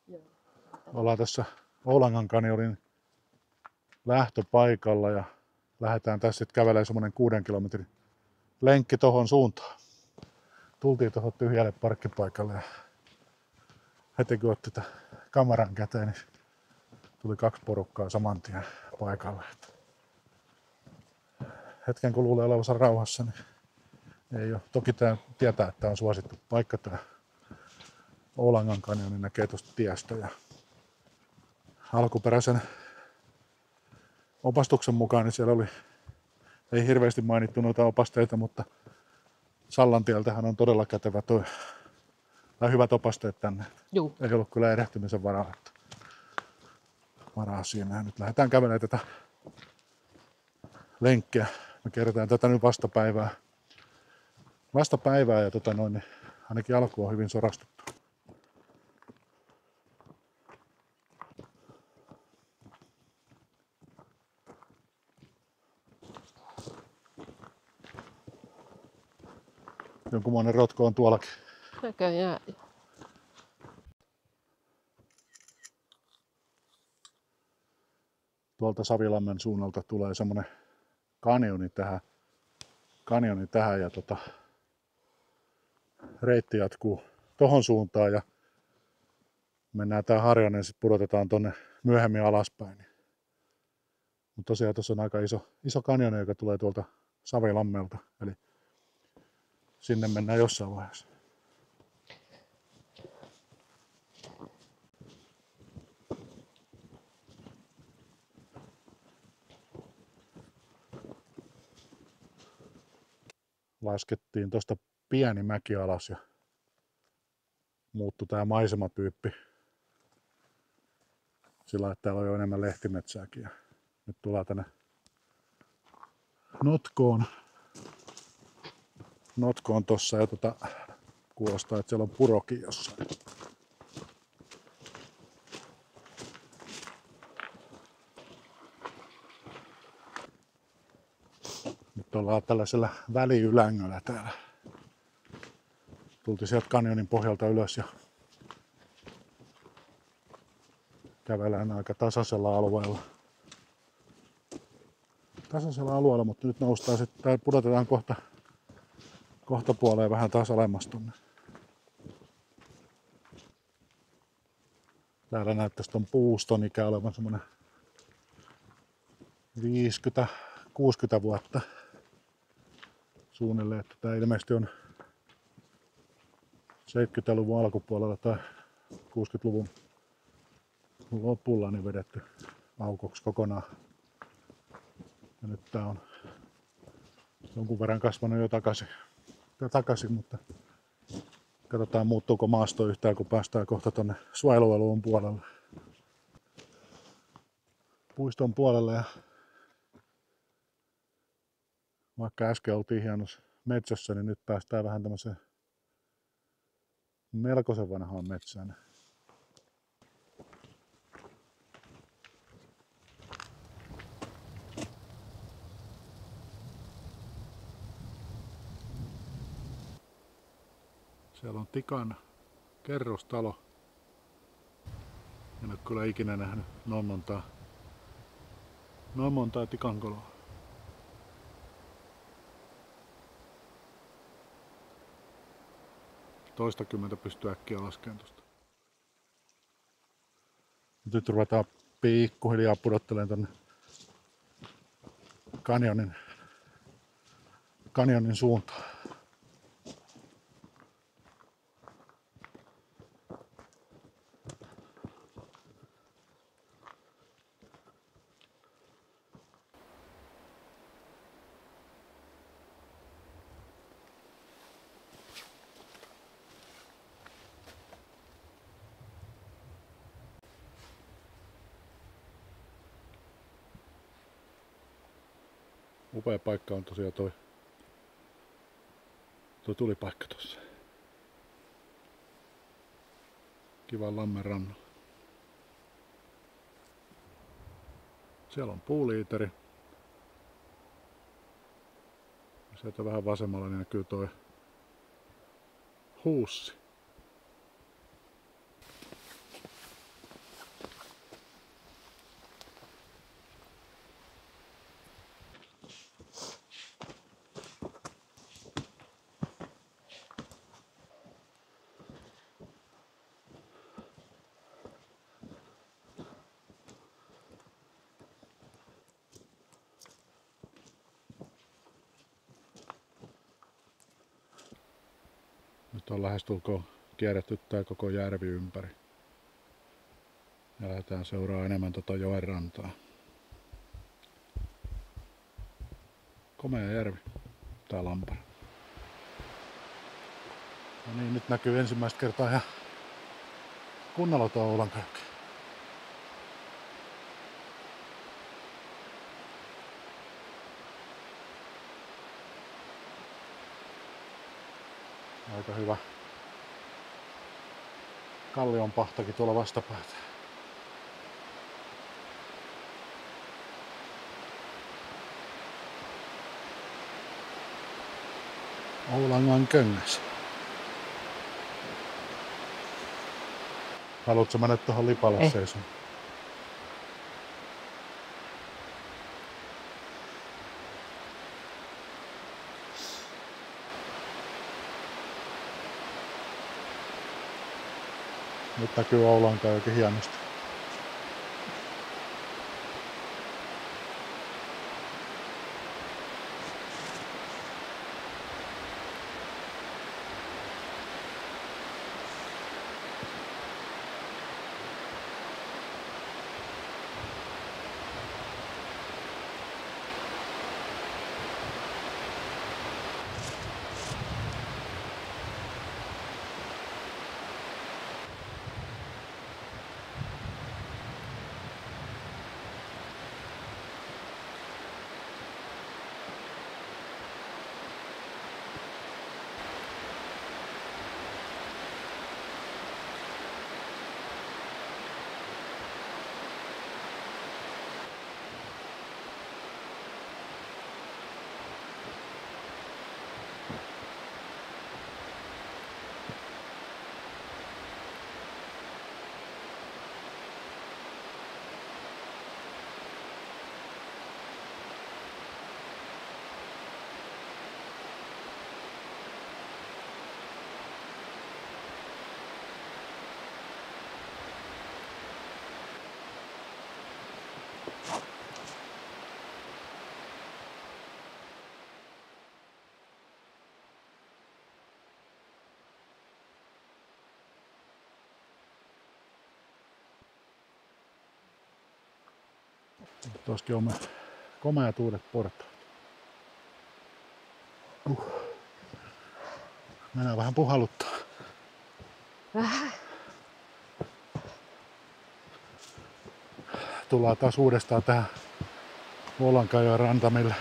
Ollaan tässä Oulangan kanjonin lähtöpaikalla ja lähdetään tässä sitten kävelemään semmonen 6 kilometrin lenkki tohon suuntaan. Tultiin tuohon tyhjälle parkkipaikalle ja heti kun otti tätä kameran käteen, niin tuli 2 porukkaa saman tien paikalle. Hetken kun luulee olevansa rauhassa, niin ei ole. Toki tää tietää, että tää on suosittu paikka tää Oulangan kanjoni, niin näkee tuosta tiestä. Ja alkuperäisen opastuksen mukaan niin siellä ei hirveästi mainittu noita opasteita, mutta Sallantieltähän on todella kätevä tai hyvät opasteet tänne. Juu. Ei ollut kyllä erehtymisen varaa siinä. Nyt lähdetään kävelemään tätä lenkkiä. Me kerrotaan tätä nyt vastapäivää ja niin ainakin alku on hyvin sorastuttu. Jonkunmoinen rotko on tuollakin. Näköjään. Tuolta Savilammen suunnalta tulee semmonen kanjoni tähän ja reitti jatkuu tohon suuntaan ja mennään tää Harjanne, sit pudotetaan tonne myöhemmin alaspäin. Mutta tosiaan tuossa on aika iso kanjoni, joka tulee tuolta Savilammelta, eli sinne mennään jossain vaiheessa. Laskettiin tosta pieni mäki alas ja muuttui tää maisematyyppi sillä, että täällä on jo enemmän lehtimetsääkin. Ja nyt tullaan tänne notkoon tossa ja kuulostaa, että siellä on purokin jossain. Nyt ollaan tällaisella väliylängöllä täällä. Tultiin sieltä kanjonin pohjalta ylös ja kävellään aika tasaisella alueella, mutta nyt noustaan sitten, tai pudotetaan kohta puoleen vähän taas alemmas tonne. Täällä näyttäisi ton puuston ikä olevan semmonen 50-60 vuotta suunnilleen, että tää ilmeisesti on 70-luvun alkupuolella tai 60-luvun lopulla niin vedetty aukoksi kokonaan. Ja nyt tää on jonkun verran kasvanut jo takaisin, mutta katsotaan muuttuuko maasto yhtään, kun päästään kohta tonne suojelualueen puolelle. Puiston puolelle ja vaikka äsken oltiin hienossa metsässä, niin nyt päästään vähän tämmöiseen melkoisen vanhaan metsään. Siellä on Tikan kerrostalo. En ole kyllä ikinä nähnyt noin montaa tikankoloa. Toistakymmentä pystyy äkkiä laskemaan tuosta. Nyt ruvetaan pikkuhiljaa pudottelemaan tonne kanjonin suuntaan. Upea paikka on tosiaan toi tulipaikka tossa. Kiva lammen rannalla. Siellä on puuliiteri. Sieltä vähän vasemmalla niin näkyy toi huussi. on lähestulkoon kierretty tää koko järvi ympäri. Ja lähdetään seuraamaan enemmän joen rantaa. Komea järvi, tää Lampara. No niin, nyt näkyy ensimmäistä kertaa ihan kunnolla tuo Oulankajoki. Aika hyvä kallionpahtakin tuolla vastapäätä. Oulangan köngäs. Haluatko mennä tuohon lipalle seisomaan? Nyt näkyy Oulankajoki hienosti. Tuossakin on komeat uudet portaat. Mennään vähän puhalluttaa. Vähän. Tullaan taas uudestaan tähän Oulankajoen rantamille.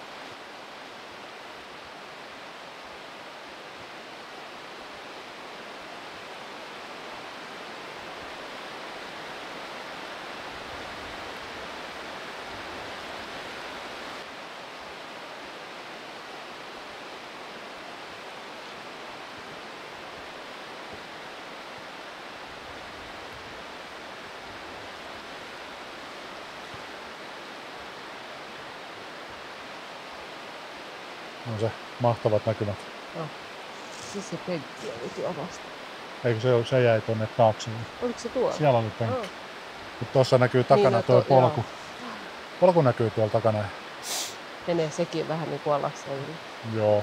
On se mahtavat näkymät. No. Siis se penkki oli tuo vasta. Eikö se jäi tonne taakse? Oliko se tuolla? Siellä oli penkki. Mutta tuossa näkyy takana Niin, tuo polku. joo. Polku näkyy tuolla takana. Menee sekin vähän niin kuin alas yli. Joo.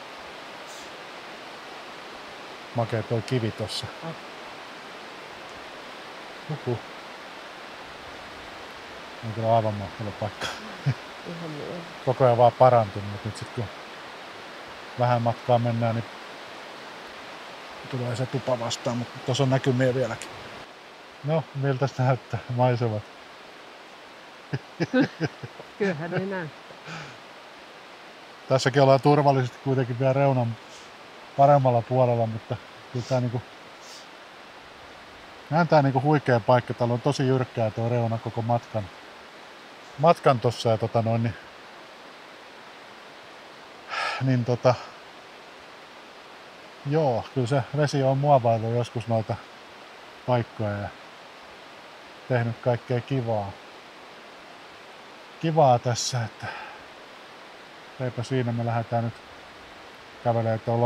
Makee tuo kivi tossa. On kyllä aivan mahtava paikka. Ihan niin. Koko ajan vaan parantunut, mutta nyt sit kun vähän matkaa mennään, niin tulee se tupa vastaan, mutta tuossa on näkymiä vieläkin. No, miltä se näyttää maisemat? Kyllähän ne näy. Tässäkin ollaan turvallisesti kuitenkin vielä reunan paremmalla puolella, mutta kyllä tää näen tää huikea paikka. Täällä on tosi jyrkkää tuo reuna koko matkan tossa ja joo, kyllä se vesi on muovaillut joskus noita paikkoja ja tehnyt kaikkea kivaa tässä, että eipä siinä, me lähdetään nyt kävelemään tuon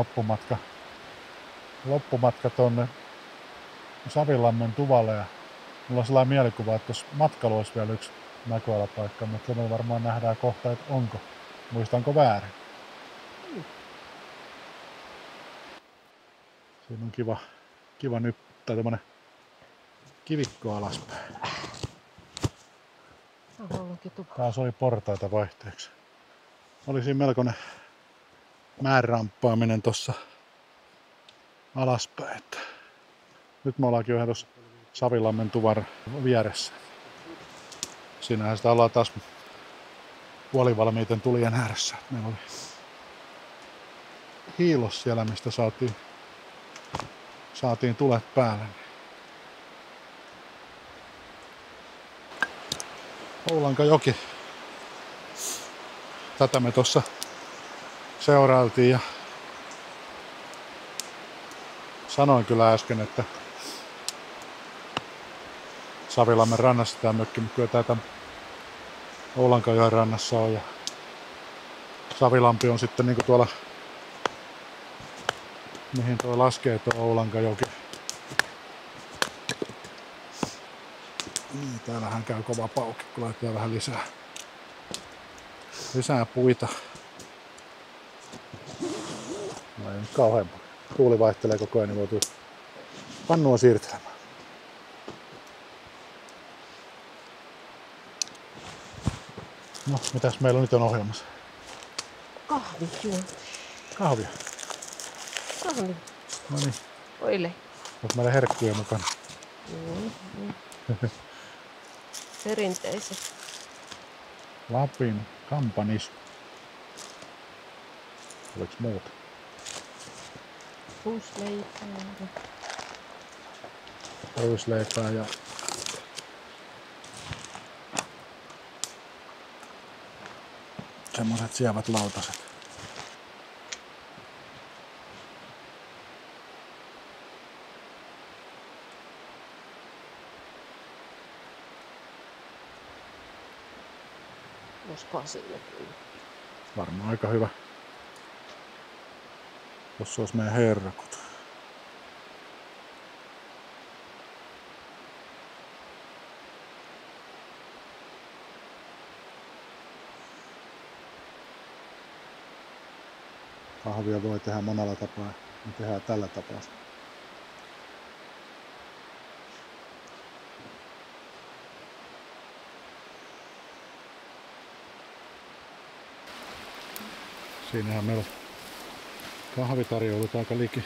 loppumatka tonne Savilammen Tuvalle ja mulla on sellainen mielikuva, että tuossa matkalla olisi vielä yksi näköalapaikka, mutta me varmaan nähdään kohta, että onko. Muistanko väärin? Siinä on kiva tai tämmönen kivikko alaspäin. Ollaankin tupa. Taas oli portaita vaihteeksi. Oli siinä melkoinen mäenramppaaminen tossa alaspäin. Että nyt me ollaankin vähän tuossa Savilammen tuvan vieressä. Siinähän sitä ollaan taas puolivalmiiten tulien ääressä. Meillä oli hiilos siellä, mistä saatiin tulet päälle. Oulankajoki. Tätä me tuossa seurailtiin ja sanoin kyllä äsken, että Savilammen rannassa tämä mökki, mutta kyllä tätä Oulankajoen rannassa on ja Savilampi on sitten niinku tuolla, mihin tuo laskee tuo Oulankajoki. Niin, täällähän käy kova paukki, kun laitetaan vähän lisää puita. No ei nyt kauhean. Tuuli vaihtelee koko ajan, niin joutuu pannua siirtelemään. No, mitäs meillä nyt on ohjelmassa? Kahvi juo. Kahvia. Kahvi. No niin, Oile. onko meillä herkkuja mukana? Perinteiset. Lapin kampanis. Oliko muuta? Ruisleipää ja semmoiset sievät lautaset. Olisikohan sille kyllä. Varmaan aika hyvä. Tossa olisi meidän herrakut. Kahvia voi tehdä monella tapaa. Me tehdään tällä tapaa. Siinähän meillä kahvitarjoulut aika liki.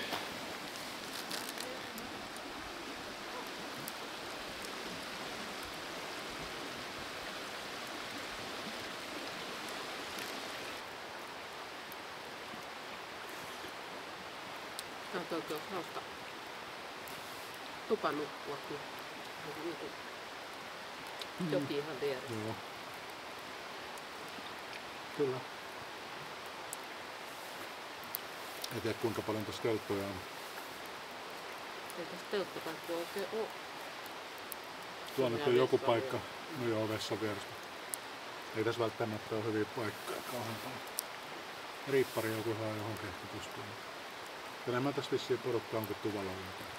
Tämä on oikein hauska tupa nukkua. Joki ihan vieressä. Joo. Kyllä. En tiedä kuinka paljon tässä telttoja on. Ei tässä telttapaikkua oikein ole. Tuo nyt on joku paikka. No joo, vessan vierestä. Ei tässä välttämättä ole hyviä paikkoja kauhean paljon. Riippari joku saa johonkin ehkä pystyy. Enemmän tässä vissiin porukka onkin tuvalla jotain.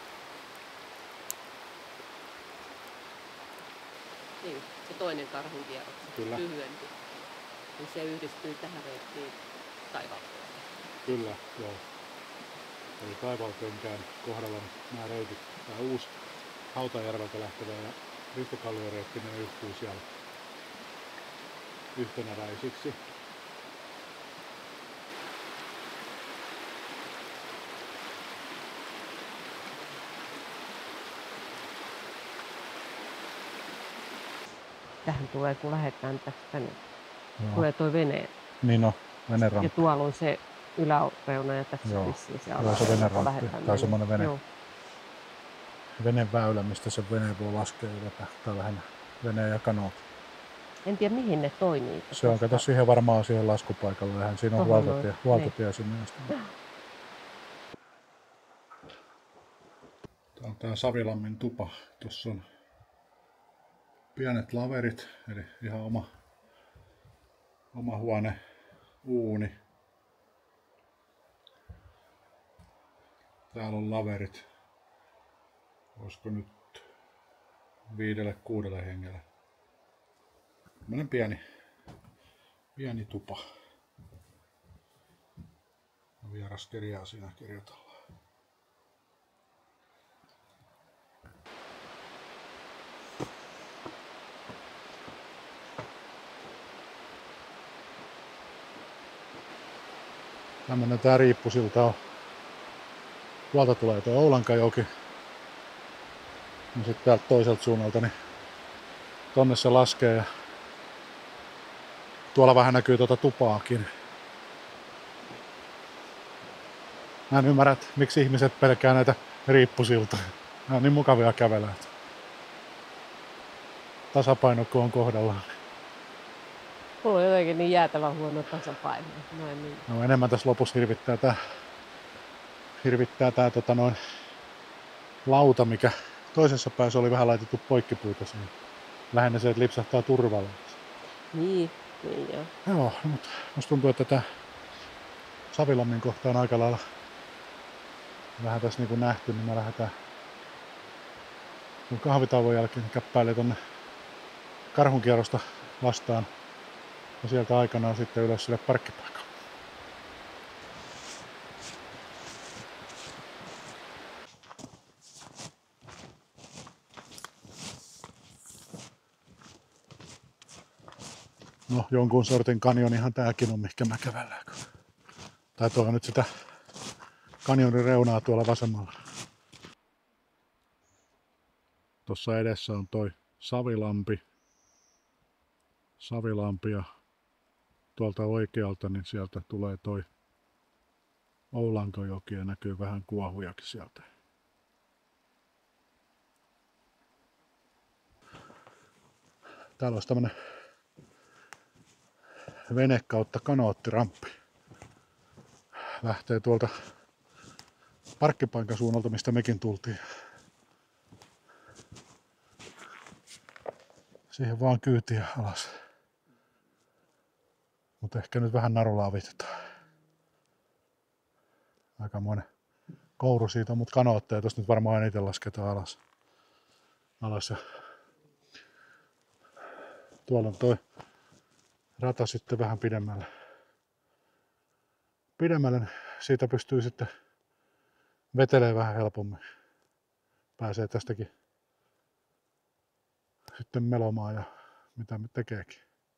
Niin, se toinen karhun kierros. Kyllä. Lyhyempi. Niin se yhdistyy tähän reittiin Taivalteen. Kyllä, joo. Eli Taivalteenkään kohdalla nämä reitit, tämä uusi Hautajärveltä lähtevä ja Ristikallion-reitti, ne yhtyy siellä yhtenäväisiksi. Tähän tulee, kun lähdetään tästä tänne. Joo. Tulee toi vene. Niin no, Ja veneramppi. tuolla on se yläreuna ja tässä Joo. vissiin se Joo, alareuna. se veneramppi. Lähdetään Tai semmoinen Joo. veneväylä, mistä se vene voi laskea ja vetä. Tai lähinnä vene ja kanoot. En tiedä mihin ne toimii. Se on kato siihen varmaan siihen laskupaikalle. Eihän siinä on Tohon huoltotie sinne asti. Tää on tää Savilammin tupa. Tuossa on pienet laverit, eli ihan oma huone, uuni. Täällä on laverit. Olisiko nyt 5-6 hengellä. Tämmönen pieni tupa. Vieraskirjaa siinä kirjoitellaan. Tämmönen tää riippusilta on. Tuolta tulee tuo Oulankajoki. Ja sitten täältä toiselta suunnalta niin tonne se laskee ja tuolla vähän näkyy tuota tupaakin. Mä en ymmärrä, että miksi ihmiset pelkää näitä riippusiltoja. Nämä on niin mukavia kävellä. Tasapaino kun on kohdallaan. Mulla on jotenkin niin jäätävän huono tasapaino. No, enemmän tässä lopussa hirvittää tää lauta, mikä toisessa päässä oli vähän laitettu poikkipuita siihen. Lähinnä se, että lipsahtaa turvalla. Niin joo. Joo, mutta musta tuntuu, että tää Savilammin kohta on aika lailla vähän tässä niin kuin nähty, niin me lähdetään kahvitauon jälkeen käppäilee tonne Karhunkierrosta vastaan ja sieltä aikanaan sitten ylös sille parkkipaikalle. No, jonkun sortin kanjonihan tääkin on, mihinkä mä kävellään. Tai tuo on nyt sitä kanjonin reunaa tuolla vasemmalla. Tuossa edessä on toi Savilampi ja tuolta oikealta niin sieltä tulee toi Oulankojoki ja näkyy vähän kuohujakin sieltä. Täällä olisi tämmönen vene kautta kanootiramppi. Lähtee tuolta parkkipaikan suunnalta, mistä mekin tultiin. Siihen vaan kyytiä alas. Mutta ehkä nyt vähän narulla avitetaan. Aikamoinen kouru siitä, mutta kanootteja tosta nyt varmaan eniten lasketaan alas. Ja tuolla on toi rata sitten vähän pidemmälle. Siitä pystyy sitten vetelemään vähän helpommin. Pääsee tästäkin sitten melomaan ja mitä me tekeekin.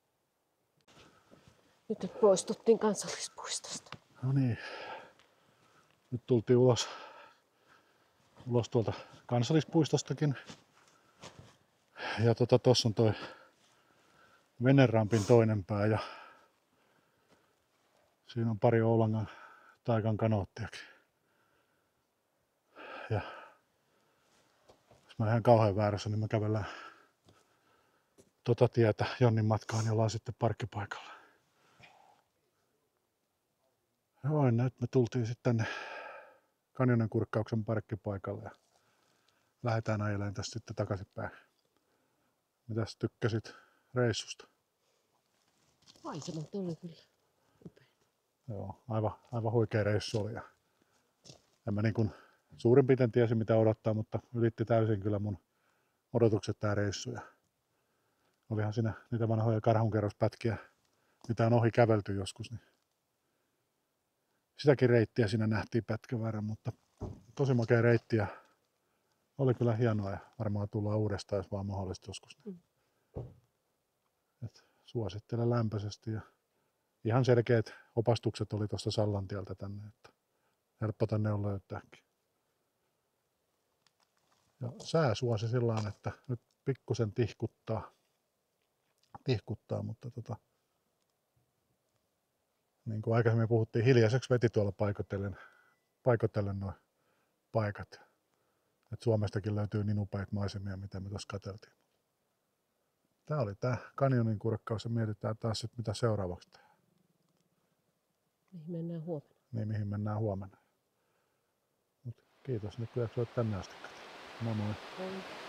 Nyt poistuttiin kansallispuistosta. No niin. Nyt tultiin ulos tuolta kansallispuistostakin. Ja tossa on toi venerampin toinen pää ja siinä on pari Oulangan taikan kanoottiakin. Ja jos mä ihan kauhean väärässä, niin me kävellään tietä Jonnin matkaan, jolla on sitten parkkipaikalla. Joo, nyt me tultiin sitten tänne Kanjonenkurkkauksen parkkipaikalle ja lähdetään ajelemaan tästä sitten takaisinpäin. Mitäs tykkäsit reissusta? Maisemat oli kyllä upea. Joo, aivan huikea reissu oli. Ja en mä niin kuin suurin piirtein tiesi mitä odottaa, mutta ylitti täysin kyllä mun odotukset tää reissu. Ja olihan siinä niitä vanhoja karhunkerrospätkiä, mitä on ohi kävelty joskus. Niin sitäkin reittiä siinä nähtiin pätkän verran, mutta tosi makea reitti ja oli kyllä hienoa ja varmaan tullaan uudestaan, jos vaan mahdollista joskus. Et suosittelen lämpöisesti ja ihan selkeät opastukset oli tuosta Sallantieltä tänne, että helppo tänne on löytääkin. Ja sää suosi sillä että nyt pikkusen tihkuttaa, mutta niin kuin aikaisemmin puhuttiin, hiljaiseksi veti tuolla paikotellen nuo paikat. Et Suomestakin löytyy niin upeita maisemia, mitä me tuossa katseltiin. Tää oli tää kanjonin kurkkaus ja mietitään taas sit mitä seuraavaksi tehdään. Mihin mennään huomenna? Niin, mihin mennään huomenna. Mut kiitos nyt kun jaksoit tänne asti. Moi moi. Moi.